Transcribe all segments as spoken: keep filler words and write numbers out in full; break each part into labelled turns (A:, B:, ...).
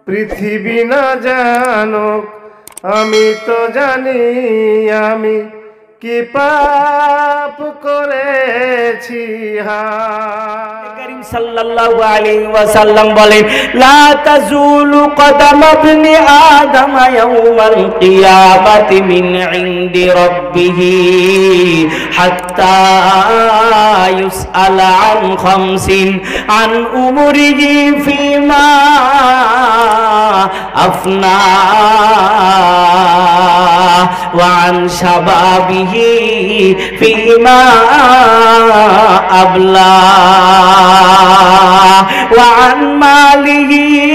A: পৃথিবী না জানুক আমি তো জানি আমি কি পাপ করেছি।
B: করিম সাল্লাল্লাহু আলাইহি ওয়াসাল্লাম বলেন, লা তাজুলু কদাম ইবনি আদম ইয়াওমাল কিয়ামাতি মিন ইনদি রাব্বিহি হাত্তা ইউসআলা আন খামসিন আন উমরিহি ফিমা আফনা ওয়া আন শাবাবিহি ফিমা আবলা وعن ماله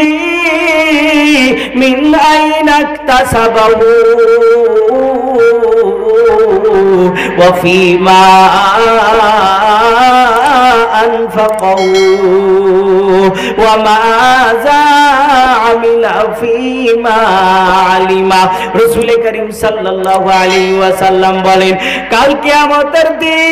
B: من أين اكتسبه وفيما أنفقه وماذا عمل فيما علم। رسول كريم صلى الله عليه وسلم বলেন, কাল কিয়ামতের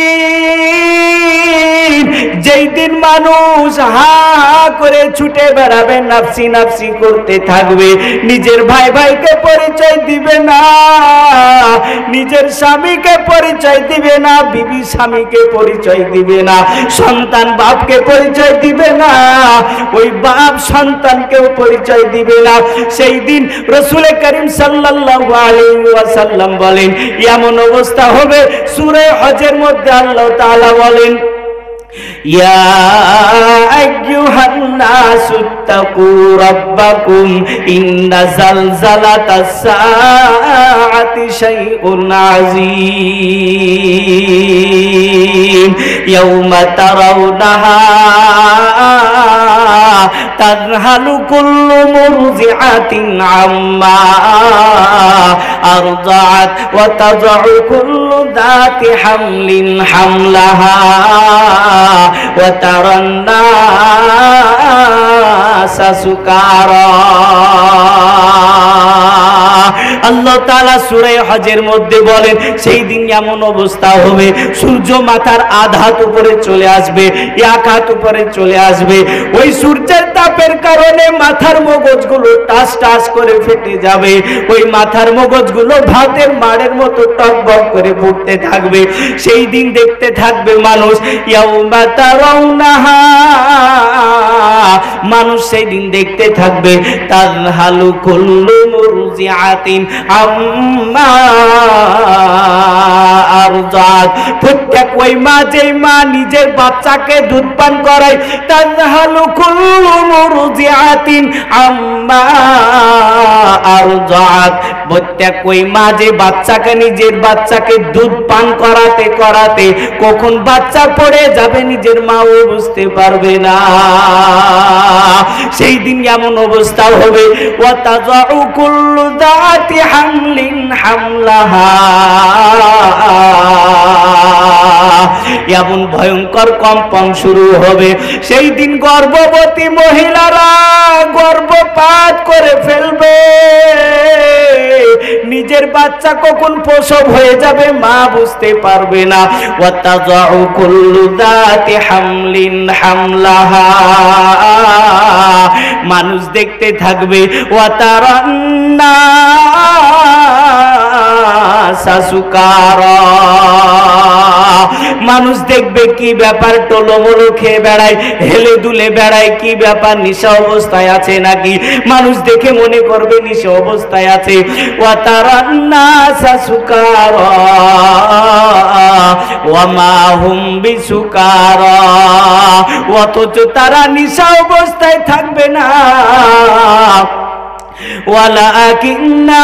B: দিন, যেই দিন মানুষ হা করে ছুটে বেড়াবে, নাফসি নাফসি করতে থাকবে, নিজের ভাই ভাইকে পরিচয় দিবে না, নিজের স্বামীকে পরিচয় দিবে না, বিবি স্বামীকে পরিচয় দিবে না, সন্তান বাপকে পরিচয় দিবে না, ওই বাপ সন্তানকেও পরিচয় দিবে না। সেই দিন রাসূল করিম সাল্লাল্লাহু আলাইহি ওয়াসাল্লাম বলেন, এমন অবস্থা হবে। সূরা হজের মধ্যে আল্লাহ তাআলা বলেন, ইয়া আইয়ুহান নাসু তাকু রাব্বাকুম ইন্না জালজালাতাস সাআতি শাইউন আযীম ইয়াওমা তারাউনাহা তাযহালু কুল্লু মুরজিআতিন আম্মা আরদাআত ওয়া তাযউ কুল্লু যাতি হামলিন হামলাহা ওয়া তারান নাসা সুকারা। আল্লাহ তাআলা সূরা হজের মধ্যে বলেন, সেই দিন এমন অবস্থা হবে, সূর্য মাথার আধা হাত উপরে চলে আসবে, এক হাত উপরে চলে আসবে। ওই সূর্যের তাপের কারণে মাথার মগজগুলো টাস টাস করে ফেটে যাবে, ওই মাথার মগজগুলো ভাতের মাড়ের মতো টকবক করে ফুটতে থাকবে। সেই দিন দেখতে থাকবে মানুষ, ইয়াউমা তারাউনাহা, মানুষ সেই দিন দেখতে থাকবে, তাযহালু কুল্লু মুরজিআতিন আম্মা আরদাত, প্রত্যেক ওই মা, যেই মা নিজের বাচ্চাকে দুধ পান করায়, তাযহালু কুল্লু মুরজিআতিন আম্মা আরদাত, প্রত্যেক ওই মা যে বাচ্চাকে, নিজের বাচ্চাকে দুধ পান করাতে করাতে কখন বাচ্চা পড়ে যাবে নিজের মাও বুঝতে পারবে না। সেই দিন এমন অবস্থা হবে, ওয়া তাযাউ কুল্লু যাতি হামলিন হামলাহা, এমন ভয়ঙ্কর কম্পন শুরু হবে। সেই দিন গর্ভবতী মহিলারা গর্ভপাত করে ফেলবে, নিজের বাচ্চা কখন প্রসব হয়ে যাবে মা বুঝতে পারবে না। ওয়া তাযাউ কুল্লু যাতি হামলিন হামলাহা, মানুষ দেখতে থাকবে, ওয়া তারান নাসা সুকারা, মানুষ দেখবে কি ব্যাপার, টোলমোলো খেয়ে বেড়ায়, হেলে দুলে বেড়ায়, কি ব্যাপার, নিশা অবস্থায় আছে নাকি, মানুষ দেখে মনে করবে নিশা অবস্থায় আছে। ওয়া তারান নাসা সুকারা ওয়া মা হুম বিসুকারা, অথচ তারা নিশা অবস্থায় থাকবে না। ওয়ালাকিন্না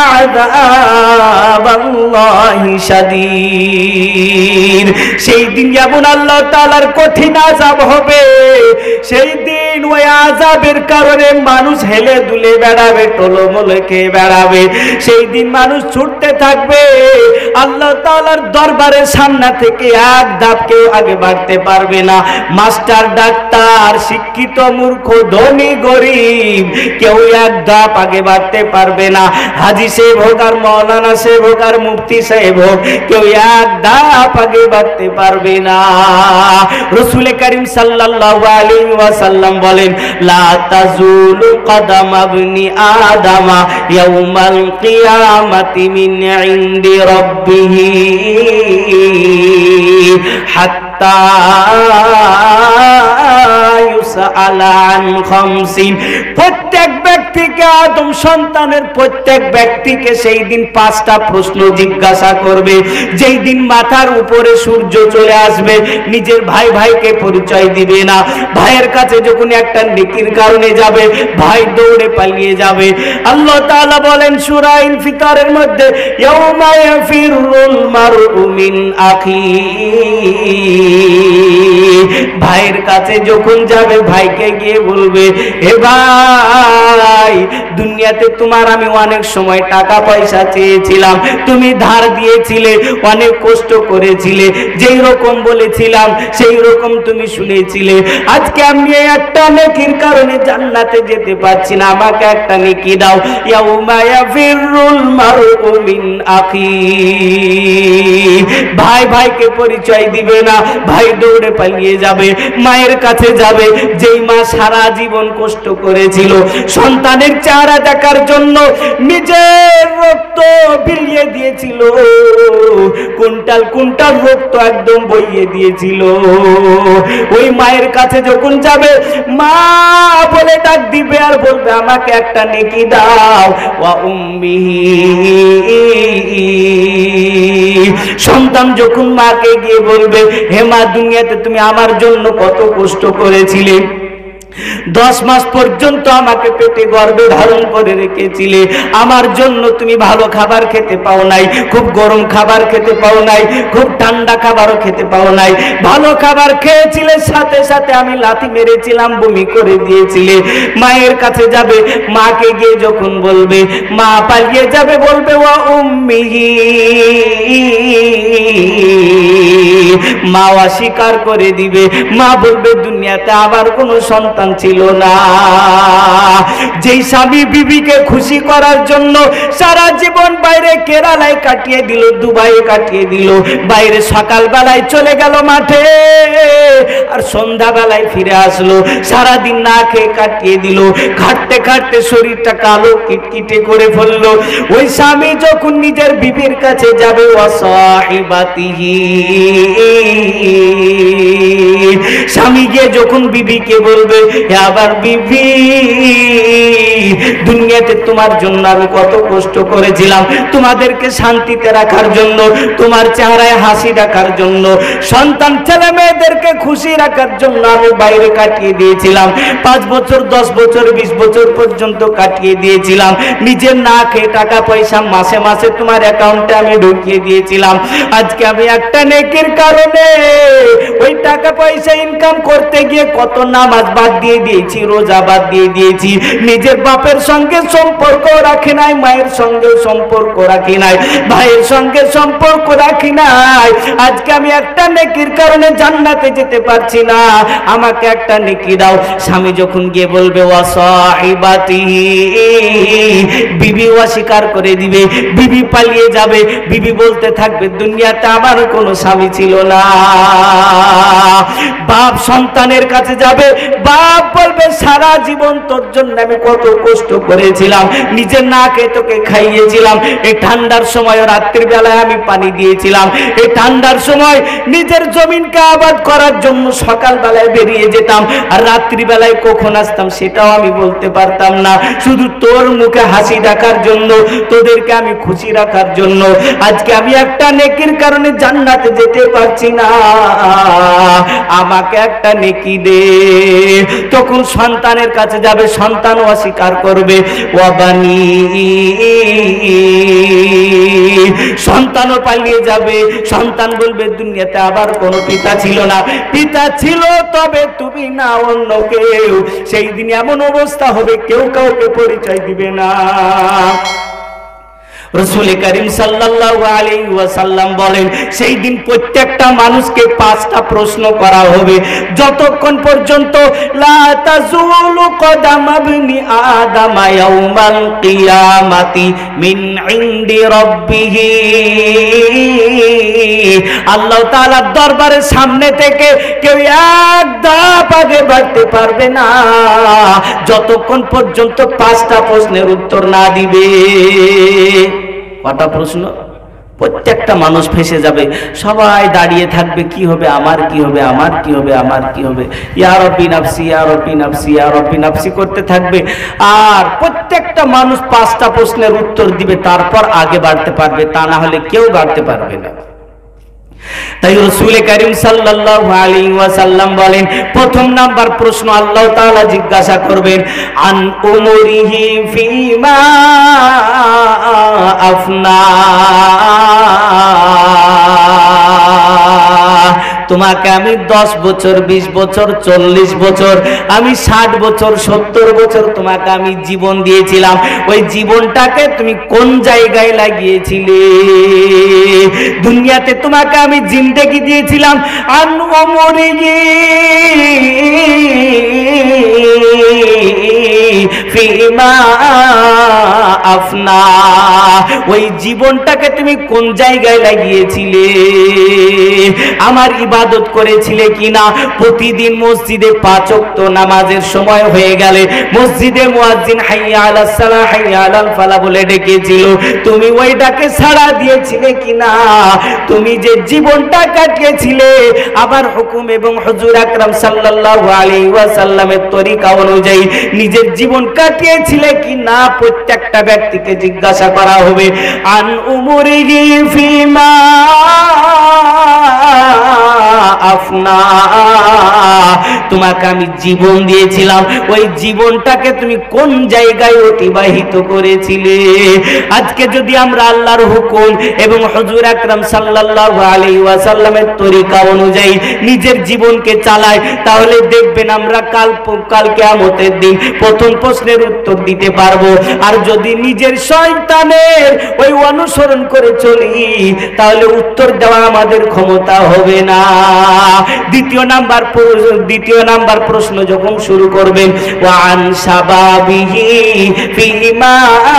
B: আযাবাল্লাহি শাদীদ, সেই দিন যেমন আল্লাহ তাআলার কঠিন আযাব হবে, সেই দিন ওই আযাবের কারণে মানুষ হেলে দুলে বেড়াবে, টোলমোলে খেয়ে বেড়াবে। সেই দিন মানুষ ছুটতে থাকবে, আল্লাহ তাআলার দরবারের সামনে থেকে এক ধাপ কেউ আগে বাড়তে পারবে না। মাস্টার, ডাক্তার, শিক্ষিত, মূর্খ, ধনী, গরিব, কেউ এক ধাপ আগে বাড়তে পারবে না। হাজী সাহেব হোক আর মৌলানা সাহেব হোক আর মুফতি সাহেব হোক, কেউ এক ধাপ আগে বাড়তে পারবে না। রাসূল করিম সাল্লাল্লাহু আলাইহি ওয়াসাল্লাম বলেন, লা তাজুলু কদামা ইবনি আদামা ইয়াউমাল কিয়ামাতি মিন ইনদি রাব্বিহি হাত্তা ইউসআলা আন খামসিন। প্রত্যেক ব্যক্তিকে, আদম সন্তানের প্রত্যেক ব্যক্তিকে সেই দিন পাঁচটা প্রশ্ন জিজ্ঞাসা করবে। যেই দিন মাথার উপরে সূর্য চলে আসবে, নিজের ভাই ভাইকে পরিচয় দিবে না। ভাইয়ের কাছে যখন একটা নেকির কারণে যাবে, ভাই দৌড়ে পালিয়ে যাবে। আল্লাহ তাআলা বলেন সূরা ইনফিতারের মধ্যে, ইয়াউমা ইয়াফিরুল মারউ মিন আখি। ভাইয়ের কাছে যখন যাবে, ভাইকে গিয়ে বলবে, এ ভাই, দুনিয়াতে তোমার আমি অনেক সময় টাকা পয়সা চেয়েছিলাম, তুমি ধার দিয়েছিলে, অনেক কষ্ট করেছিলে, যেই রকম বলেছিলাম সেই রকম তুমি শুনেছিলে। আজকে আমি একটা নেকির কারণে জান্নাতে যেতে পারছি না, আমাকে একটা নেকি দাও। ইয়াউমা ইয়াফিরুল মারউ মিন আখি। ভাই ভাইকে পরিচয় দিবে না, ভাই দৌড়ে পালিয়ে যাবে, মায়ের কাছে যাবে, যেই মা সারা জীবন কষ্ট করেছিল সন্তানের চেহারা দেখার জন্য, নিজের রক্ত বিলিয়ে দিয়েছিল, কুইন্টাল কুইন্টাল রক্ত একদম বইয়ে দিয়েছিল। ওই মায়ের কাছে যখন যাবে, মা বলে ডাক দিবে আর বলবে, আমাকে একটা নেকি দাও। ওয়া উম্মিহি। সন্তান যখন মাকে গিয়ে বলবে, হে মা, দুনিয়াতে তুমি আমার জন্য কত কষ্ট করেছিলে, দশ মাস পর্যন্ত আমাকে পেটে গর্ভে ধারণ করে রেখেছিলে, আমার জন্য তুমি ভালো খাবার খেতে পাও নাই, খুব গরম খাবার খেতে পাও নাই, খুব ঠান্ডা খাবারও খেতে পাও নাই। ভালো খাবার খেয়েছিলে, সাথে সাথে আমি লাথি মেরেছিলাম, বমি করে দিয়েছিলে। মায়ের কাছে যাবে, মাকে গিয়ে যখন বলবে, মা পালিয়ে যাবে, বলবে ওয়া উম্মিহি। মা অস্বীকার করে দিবে, মা বলবে দুনিয়াতে আবার কোনো সন্তান ছিল না। যেই স্বামী বিবিকে খুশি করার জন্য সারা জীবন বাইরে কেরালায় কাটিয়ে দিল, দুবাইয়ে কাটিয়ে দিল, বাইরে সকাল বেলায় চলে গেল মাঠে, আর সন্ধ্যা বেলায় ফিরে আসলো, সারা দিন না খেয়ে কাটিয়ে দিল, খাটতে খাটতে শরীরটা কালো কিটকিটে করে ফেললো। ওই স্বামী যখন নিজের বিবির কাছে যাবে, ওয়াসাহিবাতিহি, স্বামী গিয়ে যখন বিবিকে বলবে, আবার বিবি, দুনিয়াতে তোমার জন্য আমি কত কষ্ট করেছিলাম, তোমাদেরকে শান্তিতে রাখার জন্য, তোমার চেহারায় হাসি রাখার জন্য, সন্তান ছেলে মেয়েদেরকে খুশি রাখার জন্য আমি বাইরে কাটিয়ে দিয়েছিলাম, পাঁচ বছর দশ বছর বিশ বছর পর্যন্ত কাটিয়ে দিয়েছিলাম, নিজের না খেয়ে টাকা পয়সা মাসে মাসে তোমার অ্যাকাউন্টে আমি ঢুকিয়ে দিয়েছিলাম। আজকে আমি একটা নেকির কারণে ওই টাকা পয়সা ইনকাম করতে গিয়ে কত নামাজ বাদ দিয়ে দিয়েছি, রোজা বাদ দিয়ে দিয়েছি, নিজের বাপের সঙ্গে সম্পর্ক রাখি নাই, মায়ের সঙ্গে সম্পর্ক রাখি নাই, ভাইয়ের সঙ্গে সম্পর্ক রাখি নাই। আজকে আমি একটা নেকির কারণে জান্নাতে যেতে পারছি না, আমাকে একটা নেকি দাও। স্বামী যখন গিয়ে বলবে ওয়াসাহিবাতি, বিবি অস্বীকার করে দিবে, বিবি পালিয়ে যাবে, বিবি বলতে থাকবে দুনিয়াতে আমার কোনো স্বামী ছিল না। বাপ সন্তানের কাছে যাবে, বাপ বলবে সারা জীবন তোর জন্য আমি কত কষ্ট করেছিলাম, নিজের না খেয়ে তোকে খাইয়েছিলাম, এই ঠান্ডার সময় রাত্রির বেলায় আমি পানি দিয়েছিলাম, এই ঠান্ডার সময় নিজের জমিনকে আবাদ করার জন্য সকাল বেলায় বেরিয়ে যেতাম, আর রাত্রি বেলায় কখন আসতাম সেটাও আমি বলতে পারতাম না, শুধু তোর মুখে হাসি রাখার জন্য, তোদেরকে আমি খুশি রাখার জন্য। আজকে আমি একটা নেকির কারণে জান্নাতে যেতে পারছি না, আমাকে একটা নেকি দে। তখন সন্তানের কাছে যাবে, সন্তান অস্বীকার করবে, ওয়াবানি, সন্তানও পালিয়ে যাবে, সন্তান বলবে দুনিয়াতে আবার কোনো পিতা ছিল না, পিতা ছিল তবে তুমি না অন্য কেউ। সেই দিন এমন অবস্থা হবে কেউ কাউকে পরিচয় দিবে না। রাসূল করিম সাল্লাল্লাহু আলাইহি ওয়াসাল্লাম বলেন সেই দিন প্রত্যেকটা মানুষকে পাঁচটা প্রশ্ন করা হবে, যতক্ষণ পর্যন্ত লা তাজুলু কদাম ইবনি আদম ইয়াউমাল কিয়ামাতি মিন ইনদি রাব্বিহি, আল্লাহ তাআলার দরবারের সামনে থেকে কেউ এক ধাপ আগে বাড়তে পারবে না যতক্ষণ পর্যন্ত পাঁচটা প্রশ্নের উত্তর না দিবে। কটা প্রশ্ন? প্রত্যেকটা মানুষ ফেসে যাবে, সবাই দাঁড়িয়ে থাকবে, কি হবে আমার, কি হবে আমার, কি হবে আমার, কি হবে, ইয়া রাব্বি নাফসি ইয়া রাব্বি নাফসি ইয়া রাব্বি নাফসি করতে থাকবে। আর প্রত্যেকটা মানুষ পাঁচটা প্রশ্নের উত্তর দিবে, তারপর আগে বাড়তে পারবে, তা না হলে কেউ বাড়তে পারবে না। তাই রাসূল করিম সাল্লাল্লাহু আলাইহি ওয়াসাল্লাম বলেন প্রথম নাম্বার প্রশ্ন আল্লাহ তাআলা জিজ্ঞাসা করবেন আন উমরিহি ফিমা আফনা, তোমাকে আমি দশ বছর, বিশ বছর, চল্লিশ বছর, আমি ষাট বছর, সত্তর বছর তোমাকে আমি জীবন দিয়েছিলাম, ওই জীবনটাকে তুমি কোন জায়গায় লাগিয়েছিলে? দুনিয়াতে তোমাকে আমি জিন্দেগি দিয়েছিলাম আন উমরিহি ফিমা আফনা, ওই জীবনটাকে তুমি কোন জায়গায় লাগিয়েছিলে? আমার ইবাদত করেছিলে কিনা? প্রতিদিন মসজিদে পাঁচ ওয়াক্ত নামাজের সময় হয়ে গেলে মসজিদে মুয়াজ্জিন হাইয়া আলাস সালাহ হাইয়া আলাল ফালাহ বলে ডেকেছিল, তুমি ওই ডাকে সাড়া দিয়েছিলে কিনা? তুমি যে জীবনটা কাটিয়েছিলে আবার হুকুম এবং হুজুর আকরাম সাল্লাল্লাহু আলাইহি ওয়াসাল্লামের তরিকা অনুযায়ী নিজের জীবন কাটিয়েছিলে কিনা? প্রত্যেকটা ব্যক্তিকে জিজ্ঞাসা করা হবে আন উমরিহি ফিমা আফনা, তোমাকে আমি জীবন দিয়েছিলাম, ওই জীবনটাকে তুমি কোন জায়গায় অতিবাহিত করেছিলে? আজকে যদি আমরা আল্লাহর হুকুম এবং হুজুর আকরাম সাল্লাল্লাহু আলাইহি ওয়াসাল্লামের তরিকা অনুযায়ী নিজের জীবনকে চালাই, তাহলে দেখবেন আমরা কাল কাল কিয়ামতের দিন প্রথম প্রশ্নের উত্তর দিতে পারবো। আর যদি নিজের শয়তানের ওই অনুসরণ করে চলি তাহলে উত্তর দেওয়া আমাদের ক্ষমতা হবে না। দ্বিতীয় নাম্বার দ্বিতীয় নাম্বার প্রশ্ন যখন শুরু করবেন ওয়ান শাবাবিহি ফিমা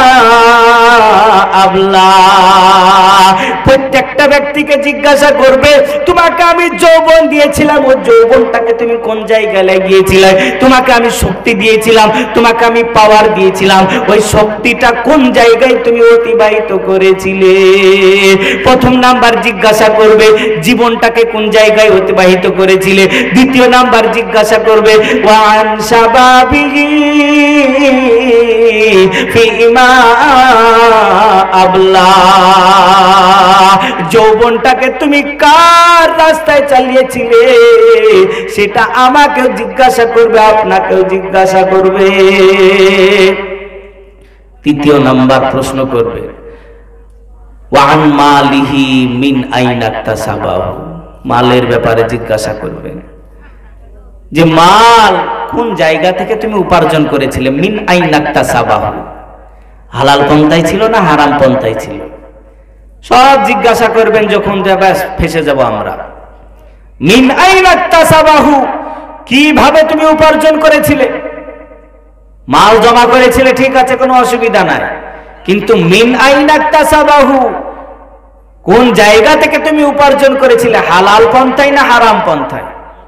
B: আবলা, প্রত্যেকটা ব্যক্তিকে জিজ্ঞাসা করবে তোমাকে আমি যৌবন দিয়েছিলাম, ওই যৌবনটাকে তুমি কোন জায়গায় লাগিয়েছিলে? তোমাকে আমি শক্তি দিয়েছিলাম, তোমাকে আমি পাওয়ার দিয়েছিলাম, ওই শক্তিটা কোন জায়গায় তুমি অতিবাহিত করেছিলে? প্রথম নাম্বার জিজ্ঞাসা করবে জীবনটাকে কোন জায়গায় অতিবাহিত করেছিলে। দ্বিতীয় নাম্বার জিজ্ঞাসা করবে ওয়ান শাবাবিহি ফিমা আবলা, যৌবনটাকে তুমি কার রাস্তায় চালিয়েছিলে সেটা আমাকেও জিজ্ঞাসা করবে, আপনাকেও জিজ্ঞাসা করবে। তৃতীয় নাম্বার প্রশ্ন করবে ওয়ান মালিহি মিন আইনা ইকতাসাবাহু, মালের ব্যাপারে জিজ্ঞাসা করবে যে মাল কোন জায়গা থেকে তুমি উপার্জন করেছিলে। মিন আইনা ইকতাসাবাহু, হালাল পন্থায় ছিল না হারাম পন্থায় ছিল, সব জিজ্ঞাসা করবেন। যখন ব্যাস ফেসে যাব আমরা। মিন আইনা ইকতাসাবাহু, কিভাবে তুমি উপার্জন করেছিলে? মাল জমা করেছিলে ঠিক আছে, কোনো অসুবিধা নাই, কিন্তু মিন আইনা ইকতাসাবাহু, কোন জায়গা থেকে তুমি উপার্জন করেছিলে, হালাল পন্থায় না হারাম পন্থায়?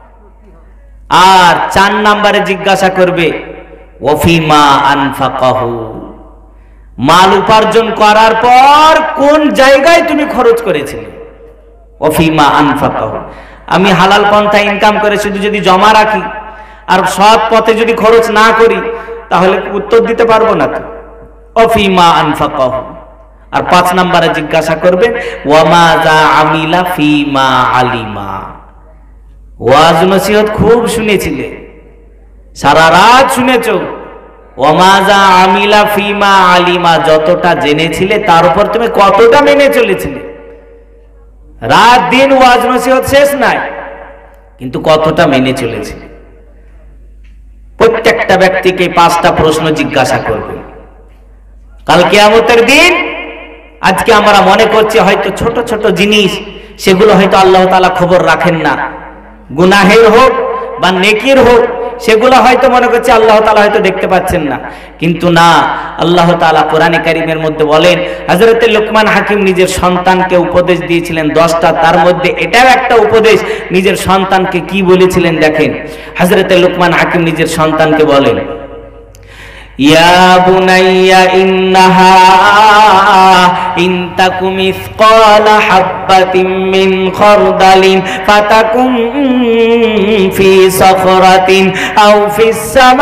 B: আর চার নম্বরে জিজ্ঞাসা করবে ওয়াফিমা আনফাকাহু, মাল উপার্জন করার পর কোন জায়গায় তুমি খরচ করেছিলে। ওয়াফিমা আনফাকাহু, আমি হালাল পন্থায় ইনকাম করে শুধু যদি জমা রাখি আর সৎ পথে যদি খরচ না করি তাহলে উত্তর দিতে পারবো না তো। ওয়াফিমা আনফাকাহু। আর পাঁচ নম্বরে জিজ্ঞাসা করবে ওয়ামাযা আমিলা ফিমা আলিমা, ওয়াজ নসিহত খুব শুনেছিলে, সারা রাত শুনেছো, ওয়ামাযা আমিলা ফিমা আলিমা, যতটা জেনেছিলে তার উপর তুমি কতটা মেনে চলেছিলে। রাত দিন ওয়াজ নসিহত শেষ নাই, কিন্তু কতটা মেনে চলেছিলে। প্রত্যেকটা ব্যক্তিকে পাঁচটা প্রশ্ন জিজ্ঞাসা করবে। কাল কিয়ামতের দিন আজকে আমরা মনে করছি হয়তো ছোট ছোট জিনিস, সেগুলো হয়তো আল্লাহ তাআলা খবর রাখেন না, গুনাহের হোক বা নেকির হোক, সেগুলো হয়তো মনে করছে আল্লাহ তাআলা হয়তো দেখতে পাচ্ছেন না। কিন্তু না, আল্লাহ তাআলা কোরআনে কারীমের মধ্যে বলেন, হযরত লোকমান হাকিম নিজের সন্তানকে উপদেশ দিয়েছিলেন দশটা, তার মধ্যে এটাও একটা উপদেশ। নিজের সন্তানকে কি বলেছিলেন দেখেন, হযরত লোকমান হাকিম নিজের সন্তানকে বলেন, ইয়া বুনাইয়া ইন্নাহা ইন তাকু মিসকালা হাববাতিন মিন খারদালিন ফাতাকুম ফি সাখরাতিন আও ফিস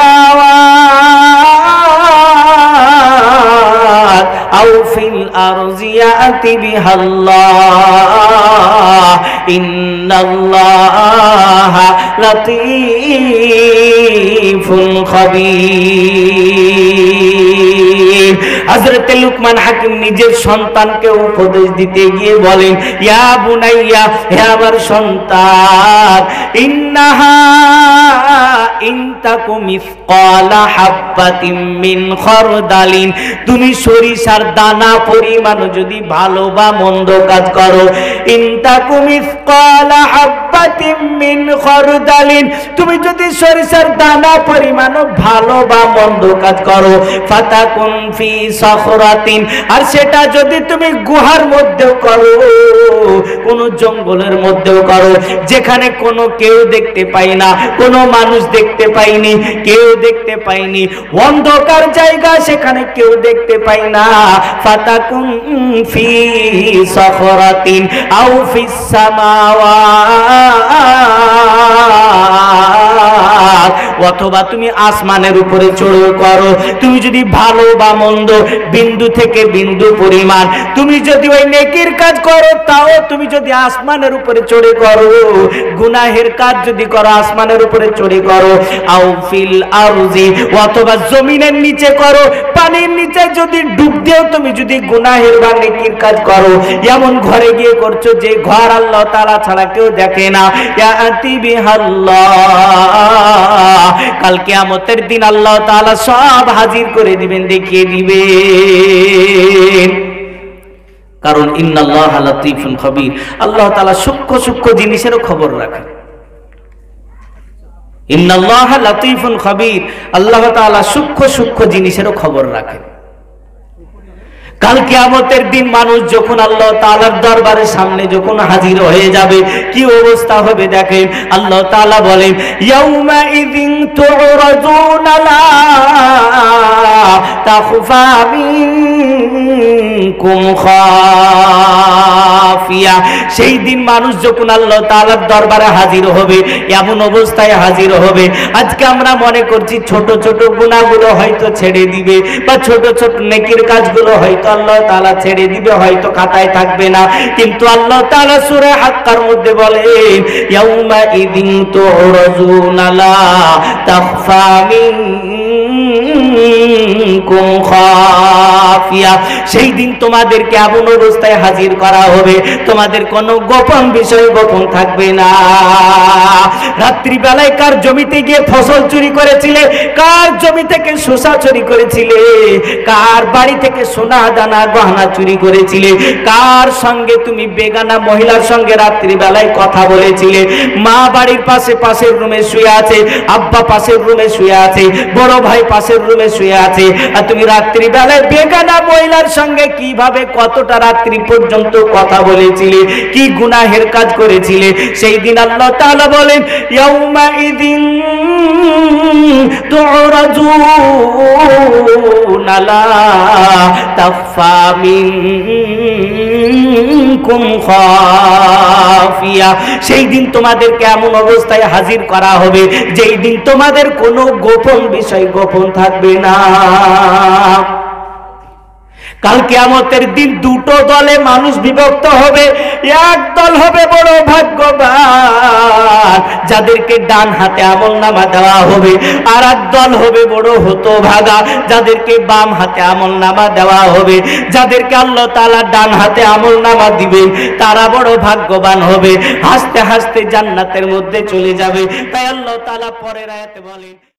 B: সামাওয়াত আও ফিল আরজি ইয়াতি বিহাল্লাহ ইন্নাল্লাহা লাতীফুন খাবীর। হযরত লুকমান হাকিম নিজের সন্তানকে উপদেশ দিতে গিয়ে বলেন, ইয়া বুনাইয়া, হে আমার সন্তান, ইন্নাহা ইন তাকু মিসকালা হাববাতিন মিন খারদালিন, তুমি সরিষার দানা পরিমাণ যদি ভালো বা মন্দ কাজ করো, ইন তাকু মিসকালা হাববাতিন মিন খারদালিন, তুমি যদি সরিষার দানা পরিমাণ ভালো বা মন্দ কাজ করো, ফাতাকুন ফি সাখরাতিন, আর সেটা যদি তুমি গুহার মধ্যেও করো, কোন জঙ্গলের মধ্যেও করো, যেখানে কোনো কেউ দেখতে পাই না, কোনো মানুষ দেখতে পাইনি, কেউ দেখতে পাইনি, অন্ধকার জায়গা, সেখানে কেউ দেখতে পাই না, ফাতাকুন ফি সাখরাতিন আও ফিস সামাওয়াত, অথবা তুমি আসমানের উপরে চড়ে করো, তুমি যদি ভালো বা মন্দ বিন্দু থেকে বিন্দু পরিমাণ তুমি যদি ওই নেকির কাজ করো, তাও তুমি যদি আসমানের উপরে চড়ে করো, গুনাহের কাজ যদি করো আসমানের উপরে চড়ে করো, আও ফিল আরজি, অথবা জমিনের নিচে করো, পানির নিচে যদি ডুব দিও, তুমি যদি গুনাহের বা নেকির কাজ করো, এমন ঘরে গিয়ে করছো যে ঘর আল্লাহ তাআলা ছাড়া কেউ দেখে না, ইয়াতি বিহাল্লাহ, কাল কিয়ামতের দিন আল্লাহ তাআলা সব হাজির করে দিবেন, দেখিয়ে দিবেন। কারণ ইন্নাল্লাহা লাতীফুন খাবীর, আল্লাহ তাআলা সূক্ষ্ম সূক্ষ্ম জিনিসেরও খবর রাখেন। ইন্নাল্লাহা লাতীফুন খাবীর, আল্লাহ তাআলা সূক্ষ্ম সূক্ষ্ম জিনিসেরও খবর রাখেন। কাল কিয়ামতের দিন মানুষ যখন আল্লাহ তাআলার দরবারের সামনে যখন হাজির হয়ে যাবে, কি অবস্থা হবে দেখেন। আল্লাহ তাআলা বলেন, ইয়াউমা ইযিন তুরাজুনা লা তাখফা মিনকুম খাফিয়া, সেই দিন মানুষ যখন আল্লাহ তাআলার দরবারে হাজির হবে, এমন অবস্থায় হাজির হবে। আজকে আমরা মনে করছি ছোট ছোট গুনাহগুলো হয়তো ছেড়ে দিবে, বা ছোট ছোট নেকির কাজগুলো হয়তো আল্লাহ তাআলা ছেড়ে দিবে, হয়তো খাতায় থাকবে না, কিন্তু আল্লাহ তাআলা সূরা হাক্কার মধ্যে বলেন, ইয়াউমা ইযিন তুরাজুনা লা তাখফা মিনকুম খাফিয়া, সেই দিন তোমাদেরকে এমন অবস্থায় হাজির করা হবে, তোমাদের কোনো গোপন বিষয় গোপন থাকবে না। রাত্রি বেলায় কার জমিতে গিয়ে ফসল চুরি করেছিলে, কার জমি থেকে শসা চুরি করেছিলে, কার বাড়ি থেকে সোনা দানা গহনা চুরি করেছিলে, কার সঙ্গে তুমি বেগানা মহিলার সঙ্গে রাত্রি বেলায় কথা বলেছিলে, মা বাড়ির পাশে পাশের রুমে শুয়ে আছে, আব্বা পাশের রুমে শুয়ে আছে, বড় ভাই পাশের রুমে শুয়ে আছে, আর তুমি রাত্রি বেলায় বেগানা মহিলার সঙ্গে কিভাবে কতটা রাত্রি পর্যন্ত কথা বলেছিলে, কি গুনাহের কাজ করেছিলে। সেই দিন আল্লাহ তাআলা বলেন, ইয়াউমা ইযিন তুরাজুনা লা তাখফা মিনকুম খাফিয়া, সেই দিন তোমাদেরকে এমন অবস্থায় হাজির করা হবে, যেই দিন তোমাদের কোনো গোপন বিষয় গোপন থাকবে না। কাল কিয়ামতের দিন দুটো দলে মানুষ বিভক্ত হবে। এক দল হবে বড় ভাগ্যবান, যাদেরকে ডান হাতে আমলনামা দেওয়া হবে, আর এক দল হবে বড় হতভাগা, যাদেরকে বাম হাতে আমলনামা দেওয়া হবে। যাদেরকে আল্লাহ তাআলা ডান হাতে আমলনামা দিবেন, তারা বড় ভাগ্যবান হবে, হাসতে হাসতে জান্নাতের মধ্যে চলে যাবে। তাই আল্লাহ তাআলা পরের আয়াতে বলেন,